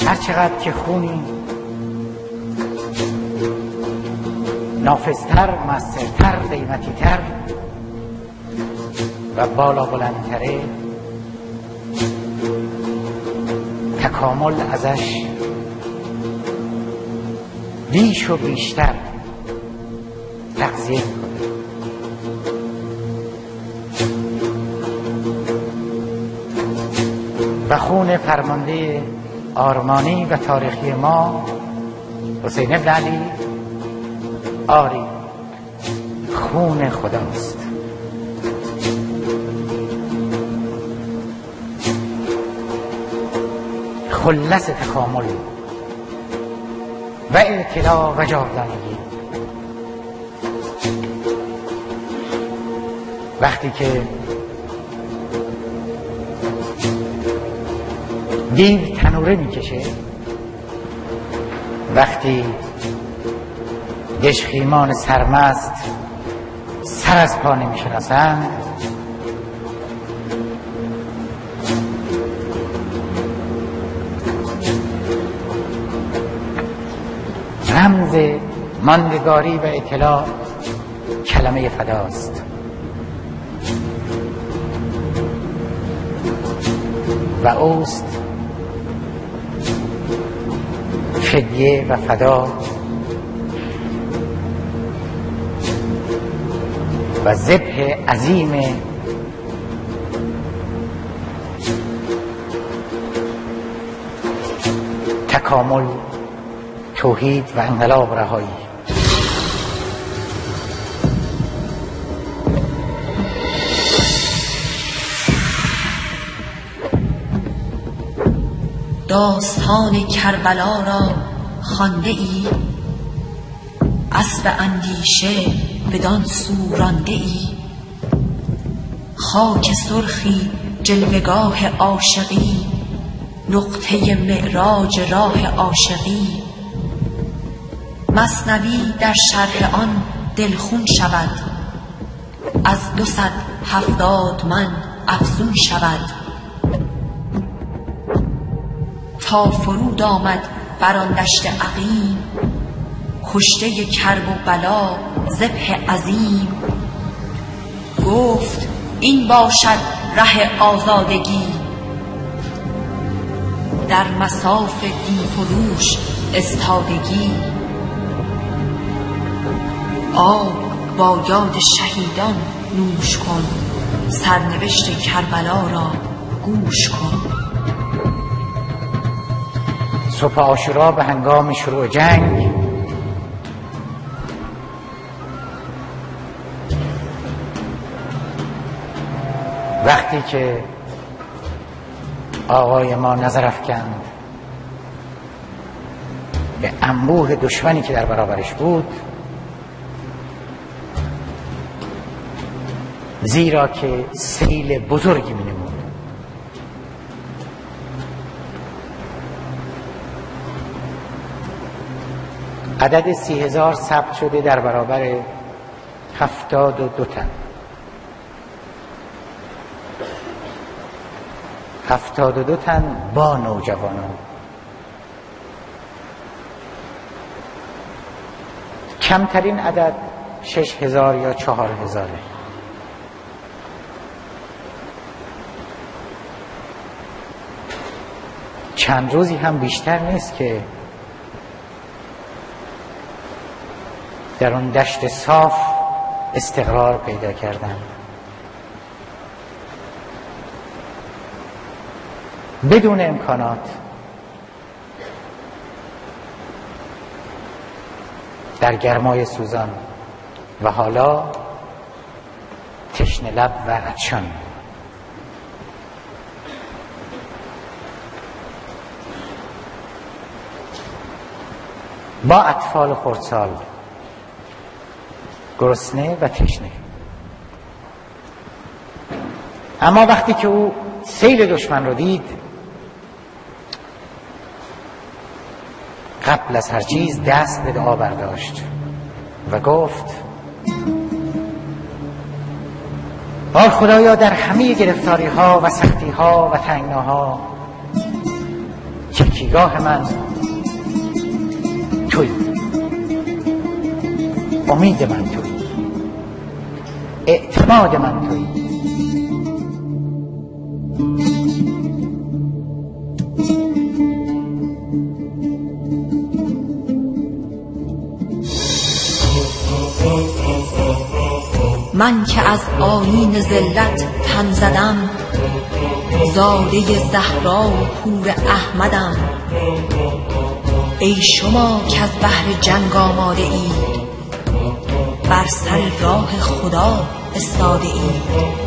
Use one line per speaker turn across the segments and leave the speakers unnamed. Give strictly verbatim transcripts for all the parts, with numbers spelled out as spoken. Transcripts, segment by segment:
هر چقدر که خونی نافذتر، مؤثرتر، قیمتیتر و بالا بلندتره، تکامل ازش بیش و بیشتر تغذیه میکنه. و خون فرمانده آرمانی و تاریخی ما حسین بن علی آری خون خداست. خلص تکامل و اطلاع و جاودانگی. وقتی که دیو تنوره میکشه، وقتی دژخیمان سرمست سر از پا نمیشناسند، رمز ماندگاری و اطلاع کلمه فداست و اوست فدیه و فدا و ذبح عظیم تکامل، توحید و انقلاب رهایی.
داستان کربلا را خوانده ای؟ اسب اندیشه بدان سو رانده ای؟ خاک سرخی جلوگاه عاشقی، نقطه معراج راه عاشقی. مثنوی در شرح آن دلخون شود، از دو صد هفتاد من افزون شود. تا فرود آمد بر آن دشت عقیم، کشته کرب و بلا ذبح عظیم. گفت این باشد ره آزادگی، در مصاف دین فروش استادگی. آب با یاد شهیدان نوش کن، سرنوشت کربلا را گوش کن.
صبح عاشورا به هنگام شروع جنگ وقتی که آقای ما نظر افکند به انبوه دشمنی که در برابرش بود، زیرا که سیل بزرگی می نمود، عدد سی هزار ثبت شده در برابر هفتاد و دو تن. هفتاد و دو تن با نوجوانان. کمترین عدد شش هزار یا چهار هزاره. چند روزی هم بیشتر نیست که در اون دشت صاف استقرار پیدا کردن، بدون امکانات، در گرمای سوزان و حالا تشنه لب و عطشان. با اطفال خردسال، گرسنه و تشنه. اما وقتی که او سیل دشمن رو دید، قبل از هر چیز دست به دعا برداشت و گفت آه خدایا، در همه گرفتاری ها و سختی ها و تنگناها تکیگاه من توی، امید من توی، اعتماد من توی.
من که از آیین ذلت تن زدم، زاده زهرا و پور احمدم. ای شما که از بحر جنگ آماده اید، بر سر راه خدا استاده اید.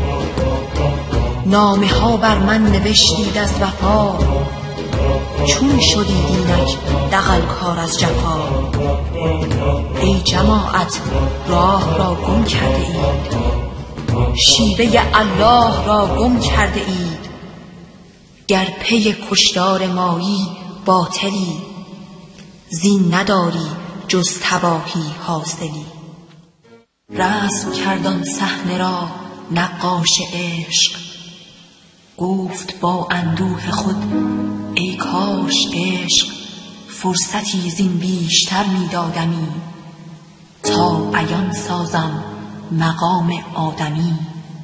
نامه ها بر من نوشتید از وفا، چون شدید اینک دغل کار از جفا. ای جماعت راه را گم کرده اید، شیوه الله را گم کرده اید. گر پی کشتار مایی باطلی، زین نداری جز تباهی حاصلی. رسم کردان صحنه را نقاش عشق، گفت با اندوه خود ای کاش عشق فرصتی زین بیشتر می دادمی، تا عیان سازم مقام آدمی.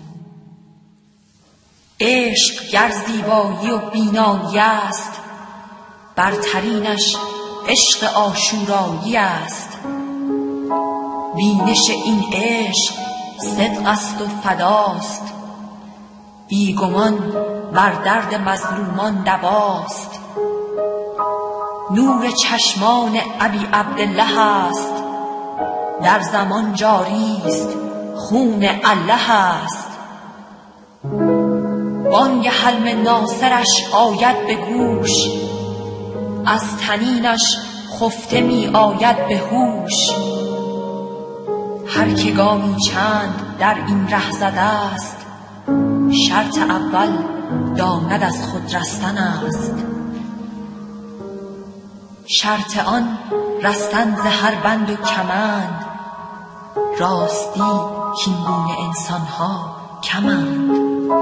عشق گر زیبایی و بینایی است، برترینش عشق عاشورایی است. بینش این عشق صدق است و فداست، بیگمان بر درد مظلومان دواست. نور چشمان ابی عبدالله است، در زمان جاری است خون الله است. بانگ حلم ناصرش آید به گوش، از طنینش خفته می آید به هوش. هر که گامی چند در این ره زده است، شرط اول داند از خود رستن است. شرط آن رستن ز هر بند و کمند، راستی کین گونه انسان ها کمند.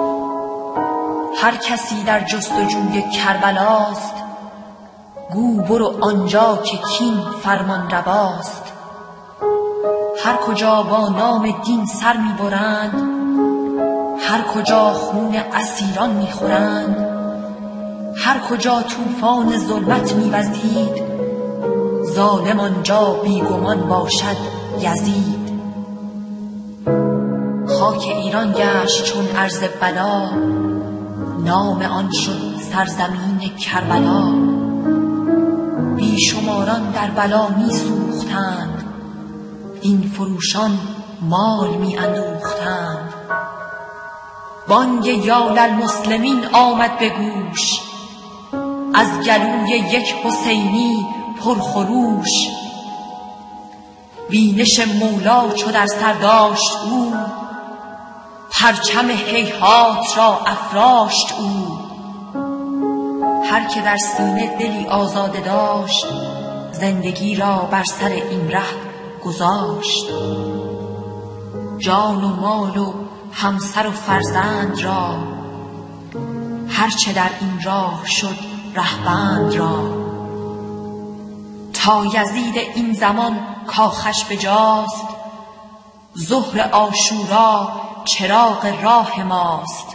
هر کسی در جستجوی کربلاست، گو برو آنجا که کین فرمان رواست. هر کجا با نام دین سر می برند، هر کجا خون اسیران می خورند. هر کجا طوفان ظلمت می وزید، ظالم آنجا بیگمان باشد یزید. خاک ایران گشت چون ارض بلا، نام آن شد سرزمین کربلا. بیشماران در بلا می سوختند، این فروشان مال می اندوختند. بانگ یا للمسلمین آمد به گوش، از گلوی یک حسینی پرخروش. بینش مولا چو در سر داشت او، پرچم هیهات را افراشت او. هر که در سینه دلی آزاده داشت، زندگی را بر سر این ره گذاشت. جان و مال و همسر و فرزند را، هرچه در این راه شد رهبند را. تا یزید این زمان کاخش بجاست، ظهر عاشورا چراغ راه ماست.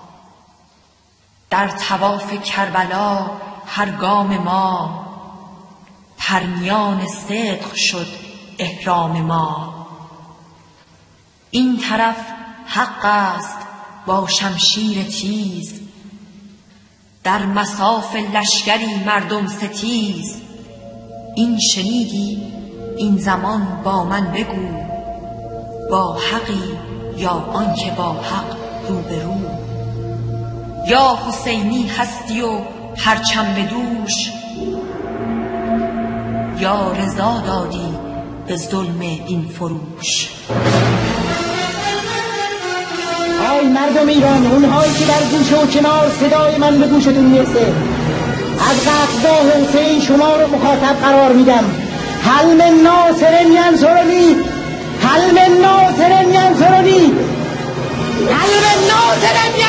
در طواف کربلا هر گام ما، پرنیان صدق شد احرام ما. این طرف حق است با شمشیر تیز، در مصاف لشکری مردم ستیز. این شنیدی این زمان با من بگو، با حقی یا آنکه با حق روبرو. یا حسینی هستی و پرچم به دوش، یا رضا دادی به ظلم این فروش.
آی مردم ایران، اونهایی که در گوشه و کنار صدای من به گوشتون میرسه، از قتلگاه حسین شما رو مخاطب قرار میدم. هل من ناصر ینصرنی، هل من ناصر ینصرنی، هل من ناصر